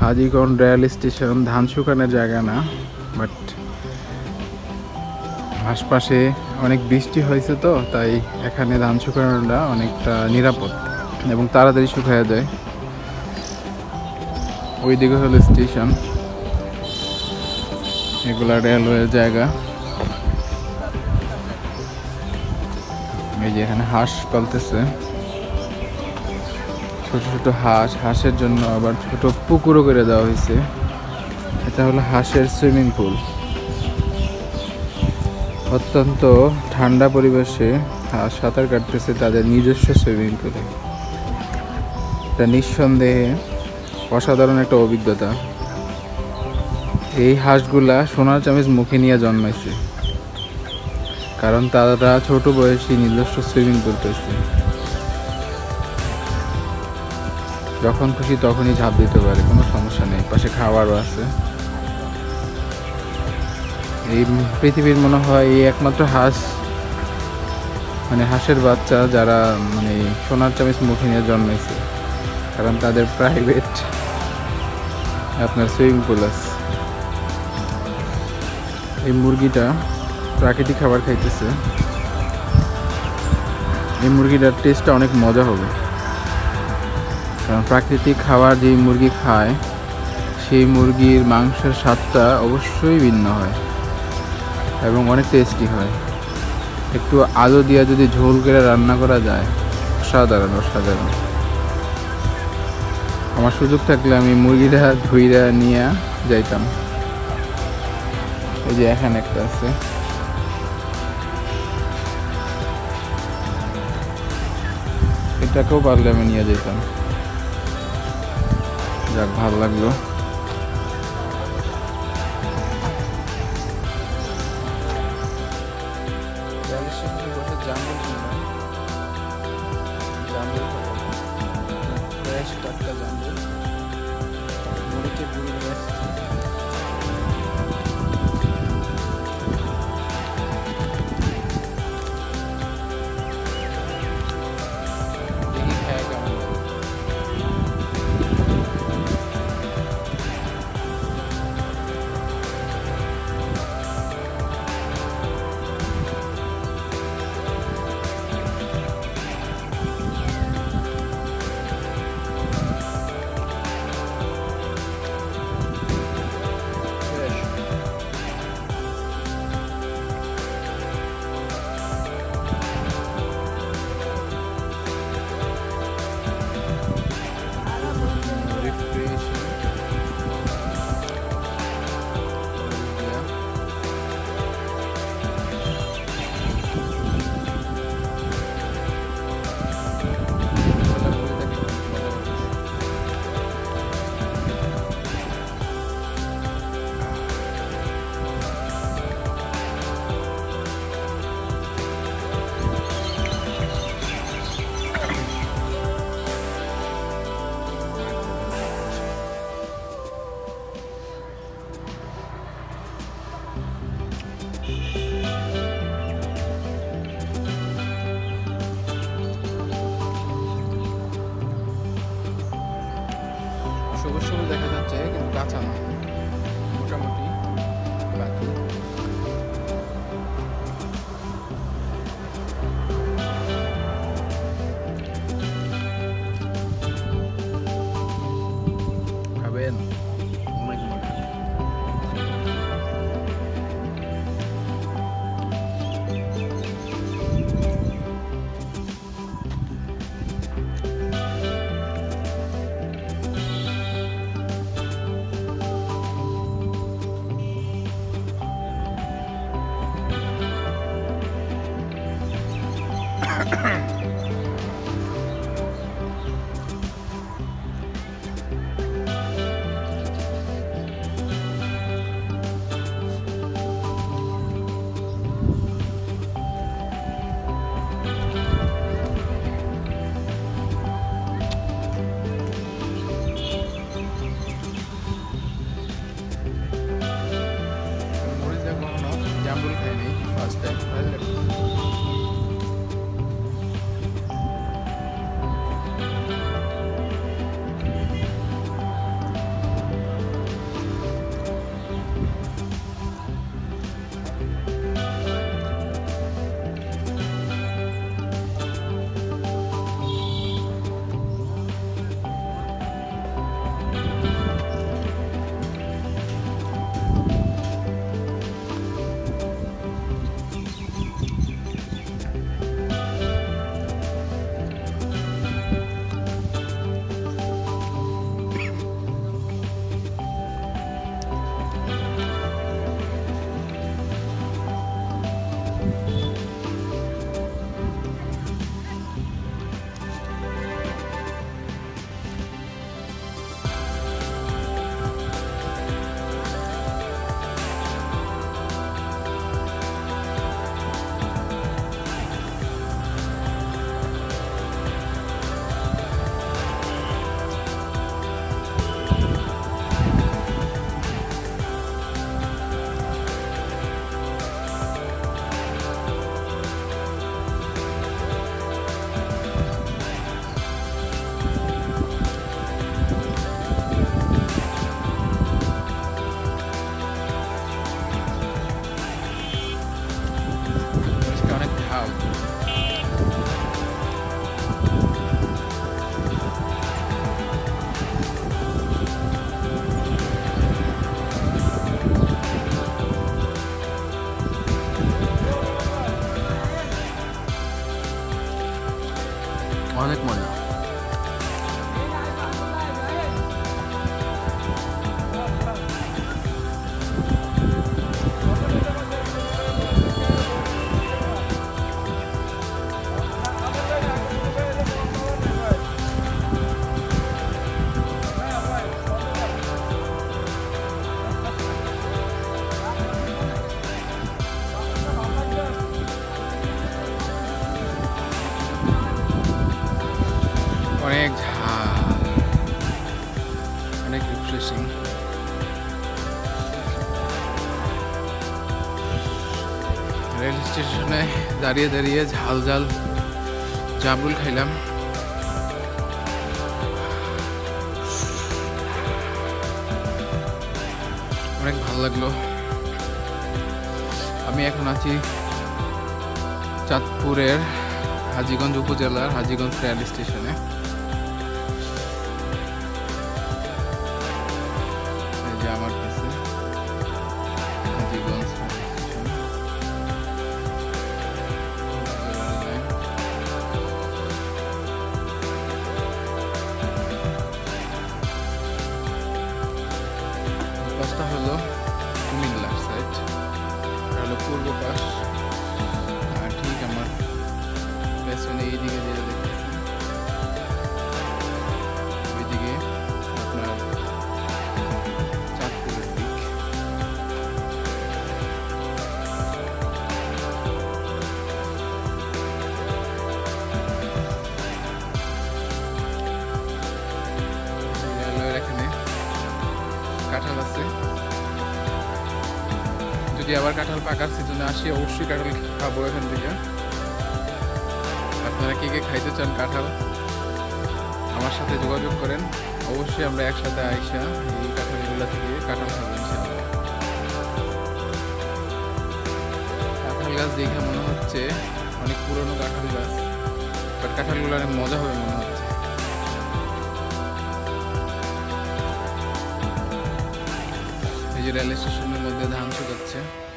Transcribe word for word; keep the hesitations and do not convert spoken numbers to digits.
Hajiganj rail station ধান শুকানোর জায়গা না, বাট আশপাশে অনেক বৃষ্টি হয়েছে তো তাই এখানে ধান শুকানোটা অনেকটা নিরাপদ এবং তাড়াতাড়ি শুকায়া যায়। ওইদিকে হলো স্টেশন, এগুলা রেলওয়ের জায়গা। এই যে এখানে হাঁস পালতেছে, ছোট ছোট হাঁস। হাঁসের জন্য আবার ছোট পুকুরও করে দেওয়া হয়েছে। এটা হলো হাঁসের সুইমিং পুল। অত্যন্ত ঠান্ডা পরিবেশে হাঁস সাঁতার কাটতেছে তাদের নিজস্ব সুইমিং পুলে। এটা নিঃসন্দেহে অসাধারণ একটা অভিজ্ঞতা। এই হাঁসগুলা সোনার চামিচ মুখে নিয়ে জন্মাইছে, কারণ তারা ছোট বয়সী নিজস্ব সুইমিং পুল পেয়েছে। যখন খুশি তখনই ঝাঁপ দিতে পারে, কোনো সমস্যা নেই। পাশে খাবারও আছে। এই পৃথিবীর মনে হয় এই একমাত্র হাঁস, মানে হাঁসের বাচ্চা যারা মানে সোনার চামিচ মুখে নিয়ে জন্মাইছে, কারণ তাদের প্রাইভেট আপনার সুইমিং পুল আছে। এই মুরগিটা প্রাকৃতিক খাবার খাইতেছে। এই মুরগিটার টেস্টটা অনেক মজা হবে, কারণ প্রাকৃতিক খাবার যেই মুরগি খায় সেই মুরগির মাংসের স্বাদটা অবশ্যই ভিন্ন হয় এবং অনেক টেস্টি হয়। একটু আলু দিয়ে যদি ঝোল করে রান্না করা যায়, অসাধারণ অসাধারণ। আমার সুযোগ থাকলে আমি মুরগিটা ধুইরা নিয়ে যাইতাম। এই যে এখানে একটা আছে, এটাকেও পারলে আমি নিয়ে যেতাম। যাক, ভালো লাগলো। সবুজ সবুজ দেখা যাচ্ছে, কিন্তু কাঁচা না, মোটামুটি বাকি। খাবেন? অনেক মজা। স্টেশনে দাঁড়িয়ে দাঁড়িয়ে ঝাল ঝাল জামরুল খাইলাম। অনেক ভালো লাগলো। আমি এখন আছি চাঁদপুরের হাজীগঞ্জ উপজেলার হাজীগঞ্জ রেল স্টেশনে। এই যে আমার কাছে হাজীগঞ্জ পাশটা হলো কুমিল্লার সাইড, হলো পূর্ব পাশ। আর ঠিক আমার পেছনে এইদিকে যেটা দেখতেছেন ওইদিকে আপনার চাঁদপুরের দিক। রেলওয়ের এখানে কাঁঠাল আছে। যদি আবার কাঁঠাল পাকার সিজনে আসি অবশ্যই কাঁঠাল খাবো এখান থেকে। আপনারা কে কে খাইতে চান কাঁঠাল আমার সাথে যোগাযোগ করেন, অবশ্যই আমরা একসাথে আইসা এই কাঁঠালগুলা থেকে কাঁঠাল খাবো ইনশাআল্লাহ। কাঁঠাল গাছ দেখে মনে হচ্ছে অনেক পুরনো কাঁঠাল গাছ, বাট কাঁঠালগুলো অনেক মজা হবে মনে হচ্ছে। এই যে রেল স্টেশনের মধ্যে ধান শুকাচ্ছে।